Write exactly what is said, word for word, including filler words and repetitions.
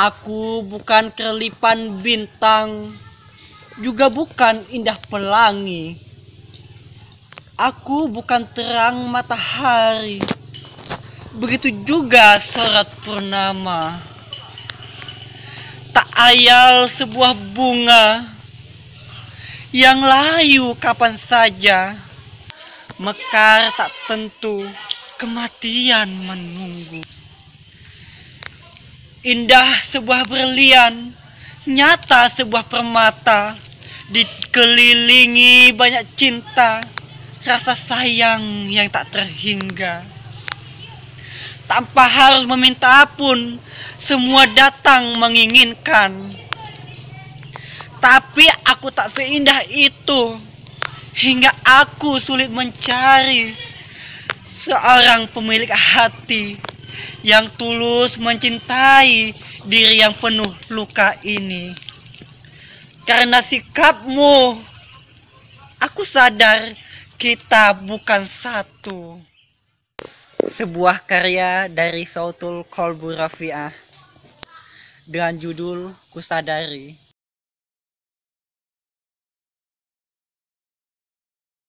Aku bukan kerlipan bintang, juga bukan indah pelangi. Aku bukan terang matahari, begitu juga sorot purnama. Tak ayal sebuah bunga yang layu kapan saja, mekar tak tentu, kematian menunggu. Indah sebuah berlian, nyata sebuah permata, dikelilingi banyak cinta, rasa sayang yang tak terhingga. Tanpa harus meminta pun, semua datang menginginkan. Tapi aku tak seindah itu, hingga aku sulit mencari seorang pemilik hati yang tulus mencintai diri yang penuh luka ini. Karena sikapmu, aku sadar kita bukan satu. Sebuah karya dari Sautul Kolbu Rafiah dengan judul Kusadari.